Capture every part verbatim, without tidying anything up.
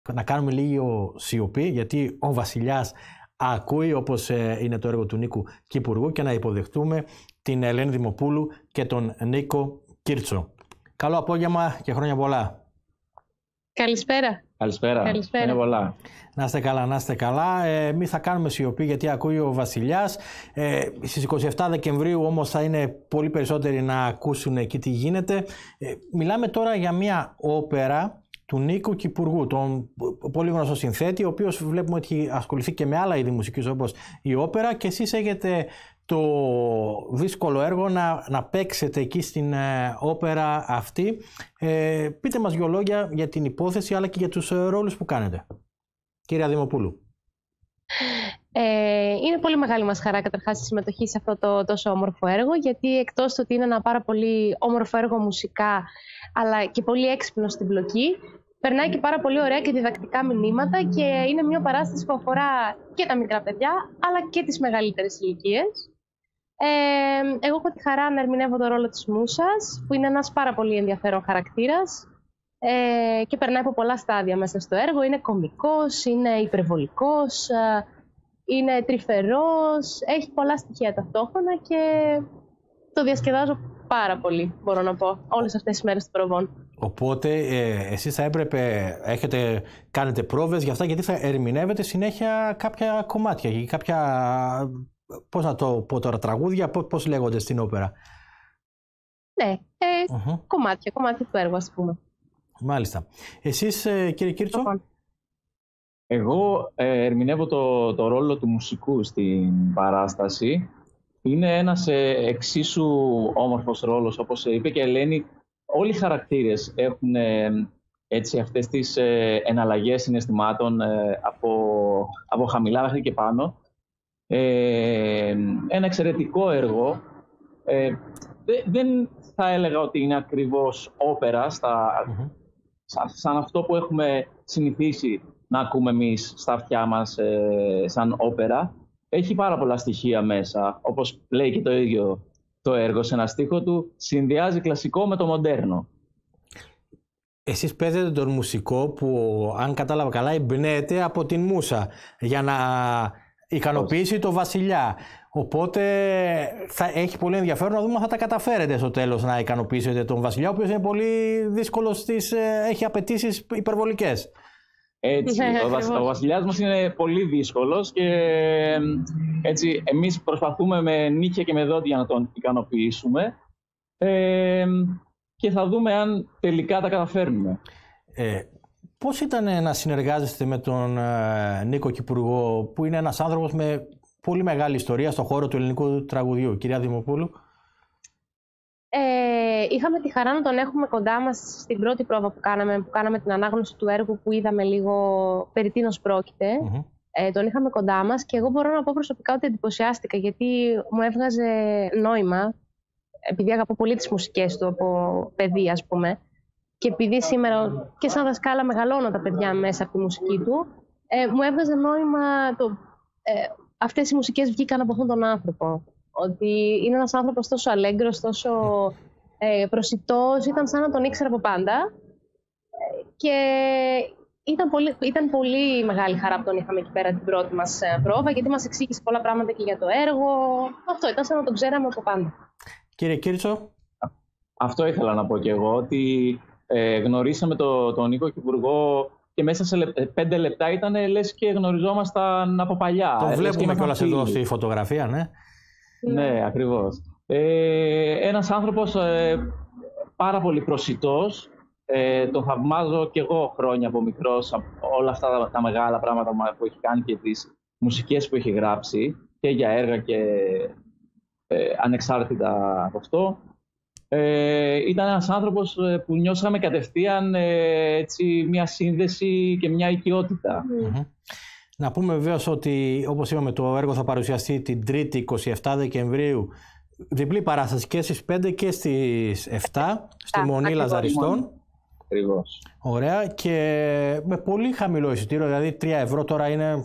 να κάνουμε λίγο σιωπή, γιατί ο Βασιλιάς ακούει, όπως είναι το έργο του Νίκου Κυπουργού, και να υποδεχτούμε την Ελένη Δημοπούλου και τον Νίκο Κίρτσο. Καλό απόγευμα και χρόνια πολλά. Καλησπέρα. Καλησπέρα. Καλησπέρα. Είναι πολλά. Να είστε καλά, να είστε καλά. Ε, Εμείς θα κάνουμε σιωπή γιατί ακούει ο Βασιλιάς. Ε, στις είκοσι επτά Δεκεμβρίου όμως θα είναι πολύ περισσότεροι να ακούσουν εκεί τι γίνεται. Ε, μιλάμε τώρα για μια όπερα του Νίκου Κυπουργού, τον πολύ γνωστό συνθέτη, ο οποίος βλέπουμε ότι έχει ασχοληθεί και με άλλα είδη μουσικής όπως η όπερα, και εσείς έχετε το δύσκολο έργο να, να παίξετε εκεί στην ε, όπερα αυτή. Ε, πείτε μας δυο λόγια για την υπόθεση αλλά και για τους ε, ρόλους που κάνετε. Κυρία Δημοπούλου. Ε, είναι πολύ μεγάλη μας χαρά καταρχάς η συμμετοχή σε αυτό το τόσο όμορφο έργο, γιατί εκτός του ότι είναι ένα πάρα πολύ όμορφο έργο μουσικά αλλά και πολύ έξυπνο στην πλοκή, περνάει και πάρα πολύ ωραία και διδακτικά μηνύματα και είναι μια παράσταση που αφορά και τα μικρά παιδιά αλλά και τις μεγαλύτερες ηλικίες. Ε, εγώ έχω τη χαρά να ερμηνεύω το ρόλο της Μούσας, που είναι ένας πάρα πολύ ενδιαφέρον χαρακτήρας ε, και περνάει από πολλά στάδια μέσα στο έργο. Είναι κωμικός, είναι υπερβολικός, είναι τρυφερός, έχει πολλά στοιχεία ταυτόχρονα και το διασκεδάζω πάρα πολύ, μπορώ να πω, όλες αυτές τις μέρες των προβών. Οπότε ε, εσείς θα έπρεπε, έχετε, κάνετε πρόβες για αυτά, γιατί θα ερμηνεύετε συνέχεια κάποια κομμάτια ή κάποια, πώς να το πω τώρα, τραγούδια, πώς, πώς λέγονται στην όπερα. Ναι, ε, uh-huh. κομμάτια, κομμάτια του έργου, ας πούμε. Μάλιστα. Εσείς, ε, κύριε Κίρτσο. Εγώ ε, ερμηνεύω το, το ρόλο του μουσικού στην παράσταση. Είναι ένας ε, εξίσου όμορφος ρόλος, όπως είπε και η Ελένη. Όλοι οι χαρακτήρες έχουν ε, έτσι, αυτές τις ε, εναλλαγές συναισθημάτων ε, από, από χαμηλά μέχρι και πάνω. Ε, ένα εξαιρετικό έργο. Ε, δε, δεν θα έλεγα ότι είναι ακριβώς όπερα στα, mm-hmm. σαν, σαν αυτό που έχουμε συνηθίσει να ακούμε εμείς στα αυτιά μας ε, σαν όπερα. Έχει πάρα πολλά στοιχεία μέσα, όπως λέει και το ίδιο το έργο σε ένα στίχο του, συνδυάζει κλασικό με το μοντέρνο. Εσείς παίζετε τον μουσικό που, αν κατάλαβα καλά, εμπνέεται από την Μούσα για να ικανοποιήσει το Βασιλιά. Οπότε θα έχει πολύ ενδιαφέρον να δούμε αν θα τα καταφέρετε στο τέλος να ικανοποιήσετε τον Βασιλιά, ο οποίος είναι πολύ δύσκολος, στις, έχει απαιτήσεις υπερβολικές. Έτσι, ο, βασ, ο βασιλιάς μας είναι πολύ δύσκολος και έτσι, εμείς προσπαθούμε με νύχια και με δόντια να τον ικανοποιήσουμε ε, και θα δούμε αν τελικά τα καταφέρνουμε. Ε, πώς ήταν να συνεργάζεστε με τον ε, Νίκο Κυπουργό, που είναι ένας άνθρωπος με πολύ μεγάλη ιστορία στον χώρο του ελληνικού τραγουδιού, κυρία Δημοπούλου? Ε, είχαμε τη χαρά να τον έχουμε κοντά μας στην πρώτη πρόβα που κάναμε, που κάναμε την ανάγνωση του έργου, που είδαμε λίγο περί τίνος πρόκειται. Mm-hmm. Ε, τον είχαμε κοντά μας και εγώ μπορώ να πω προσωπικά ότι εντυπωσιάστηκα, γιατί μου έβγαζε νόημα, επειδή αγαπώ πολύ τις μουσικές του από παιδί, ας πούμε, και επειδή σήμερα και σαν δασκάλα μεγαλώνω τα παιδιά μέσα από τη μουσική του, ε, μου έβγαζε νόημα το, ε, αυτές οι μουσικές βγήκαν από αυτόν τον άνθρωπο. Ότι είναι ένας άνθρωπος τόσο αλέγκρος, τόσο ε, προσιτός, ήταν σαν να τον ήξερα από πάντα. Και ήταν πολύ, ήταν πολύ μεγάλη χαρά που τον είχαμε εκεί πέρα την πρώτη μας πρόβα, γιατί μας εξήγησε πολλά πράγματα και για το έργο. Αυτό ήταν σαν να τον ξέραμε από πάντα. Κύριε Κίρτσο. Αυτό ήθελα να πω και εγώ, ότι ε, γνωρίσαμε τον το Νίκο Κυπουργό και μέσα σε λεπ, πέντε λεπτά ήταν λες και γνωριζόμασταν από παλιά. Το βλέπουμε κιόλας εδώ στη φωτογραφία, ναι. Ναι, ακριβώς. Ε, ένας άνθρωπος ε, πάρα πολύ προσιτός. Ε, τον θαυμάζω κι εγώ χρόνια από μικρός, όλα αυτά τα, τα μεγάλα πράγματα που έχει κάνει και τις μουσικές που έχει γράψει και για έργα και ε, ανεξάρτητα από αυτό. Ε, ήταν ένας άνθρωπος που νιώσαμε κατευθείαν ε, έτσι, μια σύνδεση και μια οικειότητα. Mm-hmm. Να πούμε βεβαίως ότι, όπως είπαμε, το έργο θα παρουσιαστεί την Τρίτη είκοσι επτά Δεκεμβρίου, διπλή παράσταση και στις πέντε και στις επτά στη Α, Μονή Λαζαριστών. Ακριβώς. Ωραία, και με πολύ χαμηλό εισιτήριο, δηλαδή τρία ευρώ τώρα είναι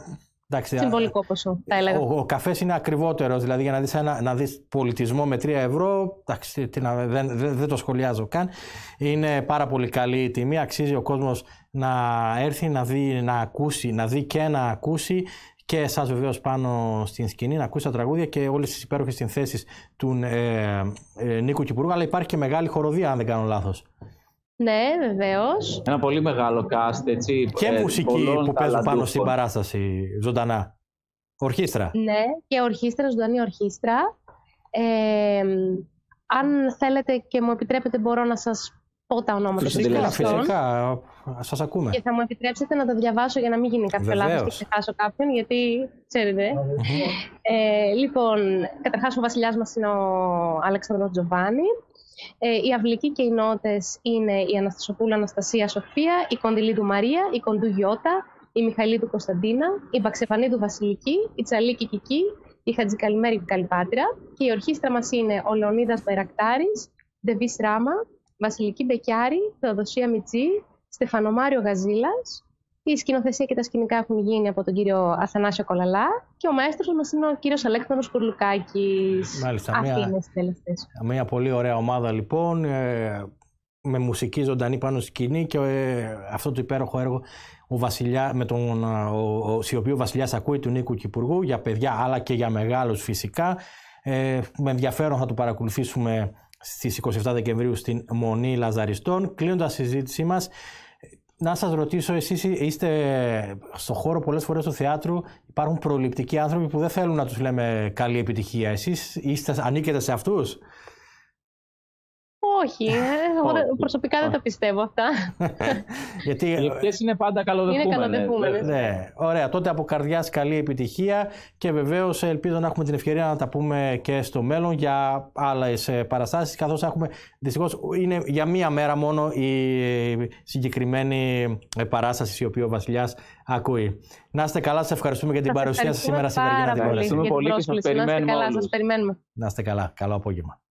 Εντάξει, συμβολικό ποσό, θα έλεγα. Ο, ο καφές είναι ακριβότερος, δηλαδή για να δεις, ένα, να δεις πολιτισμό με τρία ευρώ, εντάξει, τι να, δεν, δεν, δεν το σχολιάζω καν. Είναι πάρα πολύ καλή η τιμή, αξίζει ο κόσμος να έρθει, να δει, να ακούσει, να δει και να ακούσει και εσάς βεβαίως πάνω στην σκηνή, να ακούσει τα τραγούδια και όλες τις υπέροχες συνθέσεις του ε, ε, Νίκου Κυπουργού, αλλά υπάρχει και μεγάλη χοροδία, αν δεν κάνω λάθος. Ναι, βεβαίως. Ένα πολύ μεγάλο cast, έτσι. Και ε, μουσική που παίζουν πάνω στην παράσταση, ζωντανά. Ορχήστρα. Ναι, και ορχήστρα, ζωντανή ορχήστρα. Ε, αν θέλετε και μου επιτρέπετε, μπορώ να σας πω τα ονόματα. Φυσικά, φυσικά. Σας ακούμε. Και θα μου επιτρέψετε να τα διαβάσω για να μην γίνει κάποιο λάθος και ξεχάσω κάποιον, γιατί ξέρετε. ε, λοιπόν, καταρχάς ο βασιλιάς μας είναι ο Αλέξανδρος Τζοβάνι. Ε, οι αυλικοί και οι νότες είναι η Αναστασοπούλου Αναστασία Σοφία, η Κοντιλίδου Μαρία, η Κοντού Γιώτα, η Μιχαηλίδου Κωνσταντίνα, η Μπαξεφανίδου Βασιλική, η Τσαλίκη Κική, η Χατζικαλημέρη Καλυπάτρα και η ορχήστρα μας είναι ο Λεωνίδας Μπαϊρακτάρης, Ντεβίς Ράμα, Βασιλική Μπεκιάρη, Θεοδοσία Μιτζή, Στεφανομάριο Γαζίλας. Η σκηνοθεσία και τα σκηνικά έχουν γίνει από τον κύριο Αθανάσιο Κολαλά και ο μαέστρος μας είναι ο κύριος Αλέξανδρος Κουρλουκάκης. Μάλιστα, Αυτή μια, είναι συντελεστές. Μια πολύ ωραία ομάδα λοιπόν, ε, με μουσική ζωντανή πάνω στη σκηνή και ε, αυτό το υπέροχο έργο ο Βασιλιά, με τον ο, ο, ο οποίο Βασιλιάς ακούει του Νίκου Κυπουργού, για παιδιά αλλά και για μεγάλους φυσικά. Ε, με ενδιαφέρον θα το παρακολουθήσουμε στις είκοσι επτά Δεκεμβρίου στην Μονή Λαζαριστών. Κλείνοντας τη συζήτησή μας, να σας ρωτήσω, εσείς είστε στο χώρο πολλές φορές του θεάτρου, υπάρχουν προληπτικοί άνθρωποι που δεν θέλουν να τους λέμε καλή επιτυχία. Εσείς είστε, ανήκετε σε αυτούς? Όχι, εγώ προσωπικά δεν τα πιστεύω αυτά. Γιατί οι ευχές είναι πάντα καλοδεχούμενες. Είναι καλοδεχούμενες. Ναι, ωραία. Τότε από καρδιάς καλή επιτυχία και βεβαίως ελπίζω να έχουμε την ευκαιρία να τα πούμε και στο μέλλον για άλλες παραστάσεις, καθώς έχουμε, δυστυχώς είναι για μία μέρα μόνο η συγκεκριμένη παράσταση η οποία ο Βασιλιάς ακούει. Να είστε καλά, σας ευχαριστούμε για την παρουσία σας σήμερα στη Βεργίνα Τηλεόραση. Ευχαριστούμε πολύ και σας περιμένουμε. Να είστε καλά, σας περιμένουμε. Να είστε καλά, καλό απόγευμα.